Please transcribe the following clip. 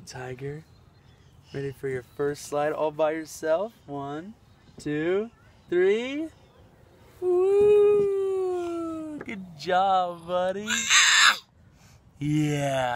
Tiger. Ready for your first slide all by yourself? 1, 2, 3. Woo! Good job, buddy. Yeah.